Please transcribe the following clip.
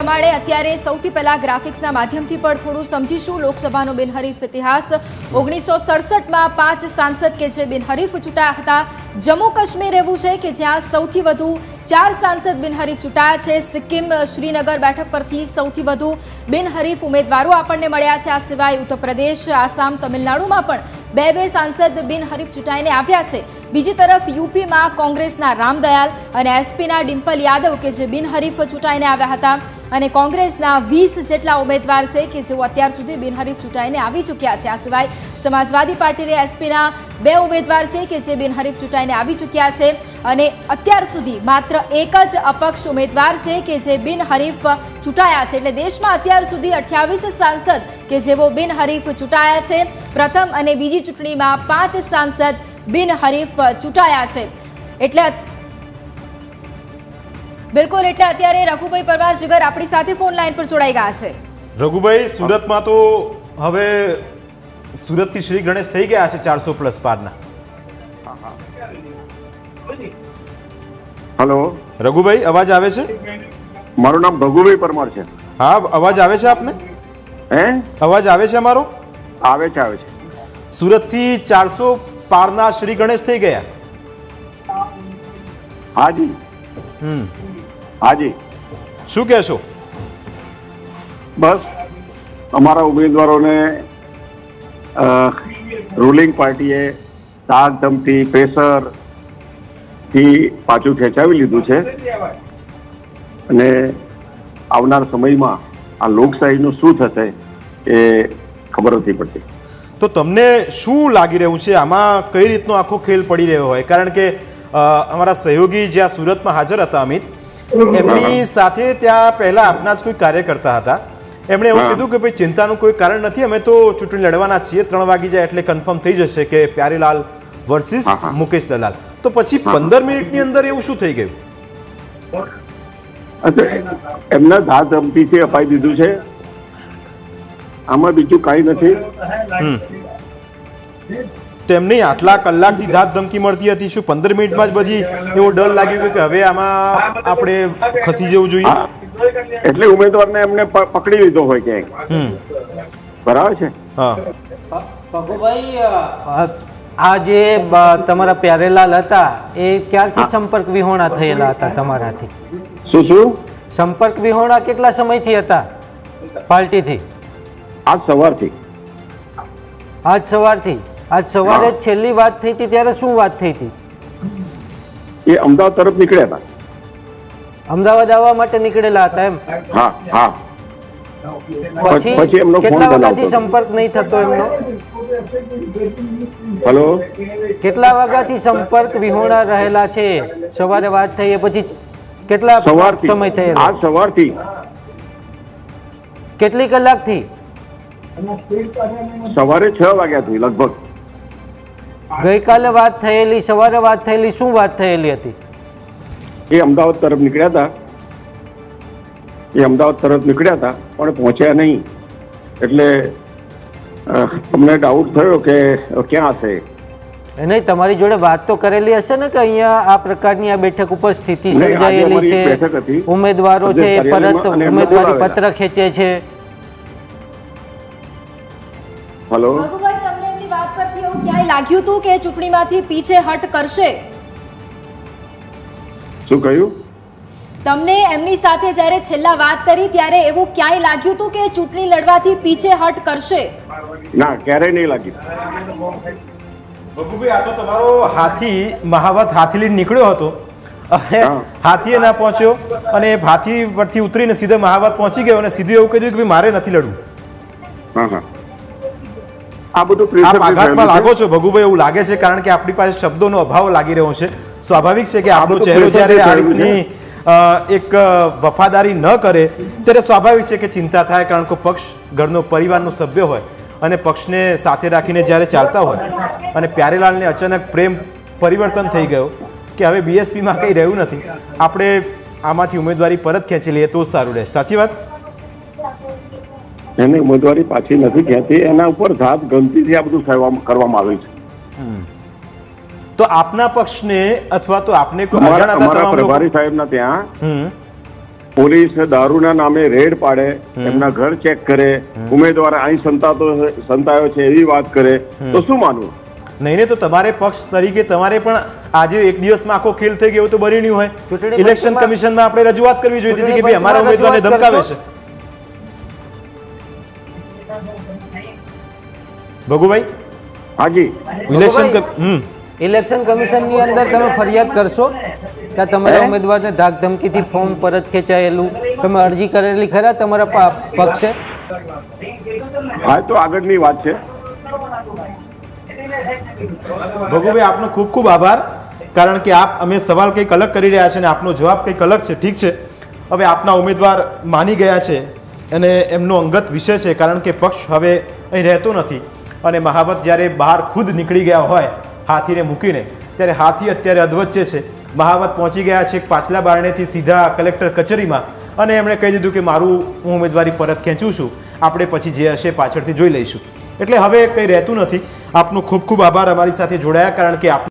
પ્રમાણે અત્યારે સૌથી પહેલા ગ્રાફિક્સના માધ્યમથી પણ થોડું સમજીશું લોકસભાનો બિનહરીફ ઇતિહાસ। 1967માં 5 સાંસદ કે જે બિનહરીફ ચૂંટાયા હતા। જમ્મુ કાશ્મીર એવું છે કે જ્યાં સૌથી વધુ 4 સાંસદ બિનહરીફ ચૂંટાયા છે। સિક્કિમ શ્રીનગર બેઠક પરથી સૌથી વધુ બિનહરીફ ઉમેદવારો આપણને મળ્યા છે। આ સિવાય ઉત્તર પ્રદેશ, આસામ, તમિલનાડુમાં પણ બે સાંસદ બિનહરીફ ચૂંટાઈને આવ્યા છે। બીજી તરફ યુપીમાં કોંગ્રેસના રામદયાલ અને એસપીના ડિમ્પલ યાદવ કે જે બિનહરીફ ચૂંટાઈને આવ્યા હતા અને કોંગ્રેસના 20 જેટલા ઉમેદવાર છે કે જેઓ અત્યાર સુધી બિનહરીફ ચૂંટાઈને આવી ચૂક્યા છે। આ સિવાય સમાજવાદી પાર્ટીને એસપીના 2 ઉમેદવાર છે કે જે બિનહરીફ ચૂંટાઈને આવી ચૂક્યા છે અને અત્યાર સુધી માત્ર એક જ અપક્ષ ઉમેદવાર છે કે જે બિનહરીફ ચૂંટાયા છે। એટલે દેશમાં અત્યાર સુધી 28 સાંસદ કે જેઓ બિનહરીફ ચૂંટાયા છે। પ્રથમ અને બીજી ચૂંટણીમાં 5 સાંસદ બિનહરીફ ચૂંટાયા છે। એટલે બિલકુલ એટલે અત્યારે રઘુભાઈ પરમાર જીગર આપણી સાથે ફોન લાઈન પર જોડાઈ ગયા છે। રઘુભાઈ, સુરતમાં તો હવે સુરતથી શ્રી ગણેશ થઈ ગયા છે 400+ પારના। હેલો રઘુભાઈ, અવાજ આવે છે? મારું નામ રઘુભાઈ પરમાર છે। હા, અવાજ આવે છે આપને? અવાજ આવે છે અમારો? આવે છે। સુરતથી 400 પારના શ્રી ગણેશ થઈ ગયા। હાજી હાજી, શું કહેશો? બસ અમારા ઉમેદવારોને રૂલિંગ પાર્ટીએ ધાક ધમકી પ્રેશર થી પાછું ખેંચાવી લીધું છે અને આવનાર સમયમાં આ લોકશાહીનું શું થશે એ ખબર નથી પડતી। તો તમને શું લાગી રહ્યું છે આમાં, કઈ રીતનો આખો ખેલ પડી રહ્યો હોય? કારણ કે અમારા સહયોગી જ્યાં સુરતમાં હાજર હતા અમિત, એમની સાથે ત્યાં પહેલા આપના જ કોઈ કાર્યકર્તા હતા। એમણે એવું કીધું કે ભાઈ ચિંતાનું કોઈ કારણ નથી, અમે તો ચૂંટણી લડવાના છીએ, 3 વાગી જાય એટલે કન્ફર્મ થઈ જશે કે પ્યારીલાલ વર્સિસ મુકેશ દલાલ। તો પછી 15 મિનિટની અંદર એવું શું થઈ ગયું? એમના ધાક ધમકીથી અપાઈ દીધું છે, આમાં બીજું કઈ નથી। તેમને આટલા કલાકથી ધાક ધમકી મળતી હતી, શું 15 મિનિટમાં જ બધી એવો ડર લાગ્યો કે હવે આમાં આપણે ખસી જવું જોઈએ? એટલે ઉમેદવારને એમને પકડી લીધો હોય ક્યાંક, બરાબર છે? હા ભગુભાઈ, આ જે તમારા પ્યારેલાલ હતા એ ક્યારથી સંપર્ક વિહોણા થયેલા હતા તમારાથી? શું સંપર્ક વિહોણા કેટલા સમયથી હતા પાર્ટીથી? આજ સવારથી। આજ સવારે છેલ્લી વાત થઈ હતી ત્યારે શું વાત થઈ હતી? એ અમદાવાદ તરફ નીકળ્યા હતા। અમદાવાદ આવવા માટે નીકળેલા હતા એમ? હા। પછી એમનો કેટલા વાગ્યાથી સંપર્ક નહીં થતો એમનો? હેલો, કેટલા વાગ્યાથી સંપર્ક વિહોણા રહેલા છે? સવારે વાત થઈ એ પછી કેટલા સમય થયેલો? આજ સવારથી। કેટલી કલાકથી? સવારે 6 વાગ્યાથી લગભગ। ગઈકાલે વાત થયેલી, સવારે વાત થયેલી, શું વાત થયેલી હતી? એ અમદાવાદ તરફ નીકળ્યા હતા પણ પહોંચ્યા નહીં, એટલે અમને ડાઉટ થયો કે ક્યાં હશે। નહીં, તમારી જોડે વાત તો કરેલી હશે ને કે અહીંયા આ પ્રકારની આ બેઠક ઉપર સ્થિતિ સર્જાયેલી છે, ઉમેદવારો છે પરત ઉમેદવારી પત્ર ખેંચે છે? હેલો રઘુભાઈ, તમને એમની વાત પરથી એવું ક્યાંય લાગ્યું હતું કે ચૂંટણીમાંથી પીછેહટ કરશે? શું કહ્યું? તમને એમની સાથે જ્યારે છેલ્લા વાત કરી ત્યારે એવું ક્યાંય લાગ્યું હતું કે ચૂંટણી લડવાથી પીછેહટ કરશે? ના, ક્યારેય નહીં લાગ્યું। બબુભાઈ, આ તો તમારો હાથી મહાવત હાથી લઈને નીકળ્યો હતો અને હાથીએ ના પહોંચ્યો અને હાથી પરથી ઉતરીને સીધો મહાવત પહોંચી ગયો અને સીધું એવું કહી દીધું કે મારે નથી લડવું। આ બધું આઘાતમાં લાગો છો ભગુભાઈ, એવું લાગે છે? કારણ કે આપણી પાસે શબ્દોનો અભાવ લાગી રહ્યો છે। સ્વાભાવિક છે કે આપણો ચહેરો જ્યારે આ રીતની એક વફાદારી ન કરે ત્યારે સ્વાભાવિક છે કે ચિંતા થાય, કારણ કે પક્ષ ઘરનો પરિવારનો સભ્ય હોય અને પક્ષને સાથે રાખીને જ્યારે ચાલતા હોય અને પ્યારેલાલને અચાનક પ્રેમ પરિવર્તન થઈ ગયો કે હવે બીએસપીમાં કંઈ રહ્યું નથી, આપણે આમાંથી ઉમેદવારી પરત ખેંચી લઈએ તો સારું રહે। સાચી વાત? એને ઉમેદવારી પાછી નથી ખેંચી, એના ઉપર ધાક ધમકીથી આ બધું કરવામાં આવ્યું છે। તો આપના પક્ષને અથવા તો આપને અમારા પ્રભારી સાહેબના ત્યાં પોલીસ દારૂના નામે રેડ પાડે, એમના ઘર ચેક કરે, ઉમેદવાર અહીં સંતાયો છે એવી વાત કરે તો શું માનવું? નહીં ને તો તમારે પક્ષ તરીકે તમારે પણ આજે એક દિવસમાં આખો ખેલ થઈ ગયો તો બની નહીં હોય. ઇલેક્શન કમિશનમાં આપણે રજૂઆત કરવી જોઈએ હતી કે ભાઈ અમારા ઉમેદવારને ધમકાવે છે. ભગુભાઈ હાજી, ઇલેક્શન કમિશન ની અંદર તમે ફરિયાદ કરશો કે તમારા ઉમેદવારને ધાક ધમકીથી ફોર્મ પરત ખેંચાયેલું તમે અરજી કરેલી ખરા તમારા પક્ષે? હા, તો આગળની વાત છે. ભગુભાઈ આપનો ખૂબ ખૂબ આભાર, કારણ કે આપ અમે સવાલ કંઈક અલગ કરી રહ્યા છે અને આપનો જવાબ કંઈક અલગ છે. ઠીક છે, હવે આપના ઉમેદવાર માની ગયા છે અને એમનો અંગત વિષય છે, કારણ કે પક્ષ હવે અહીં રહેતો નથી અને મહાવત જ્યારે બહાર ખુદ નીકળી ગયા હોય હાથીને મૂકીને, ત્યારે હાથી અત્યારે અધવચ્ચે છે. મહાવત પહોંચી ગયા છે પાછલા બારણેથી સીધા કલેક્ટર કચેરીમાં અને એમણે કહી દીધું કે મારું હું ઉમેદવારી પરત ખેંચું છું, આપણે પછી જે હશે પાછળથી જોઈ લઈશું. એટલે હવે કંઈ રહેતું નથી. આપનો ખૂબ ખૂબ આભાર અમારી સાથે જોડાયા, કારણ કે આપ